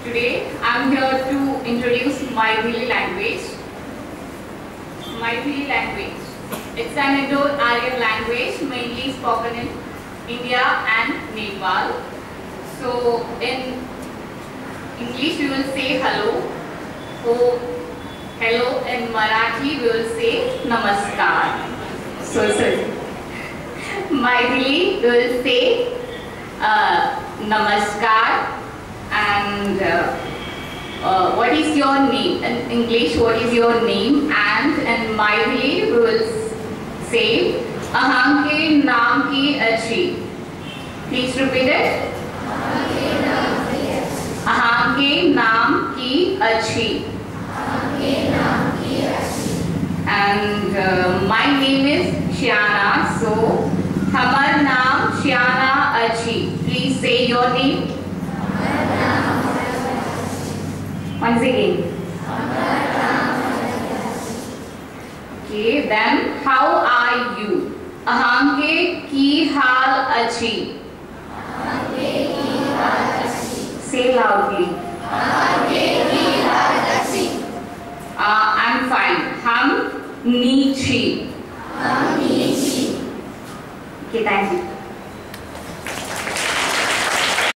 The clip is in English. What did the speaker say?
Today I am here to introduce Maithili language. Maithili language. It's an Indo-Aryan language mainly spoken in India and Nepal. So in English we will say hello. So hello in Marathi we will say namaskar. So Maithili we will say namaskar. And what is your name? In English, what is your name? And in Maithili, we will say Ahanke naam ki achi. Please repeat it. Ahanke naam ki achi. And my name is Shiana. So, hamar naam Shiana achi. Please say your name. Once again. Okay, then how are you? Ahanke ki hal achi. Say loudly. I'm fine. Hum nichi. Okay, thank you.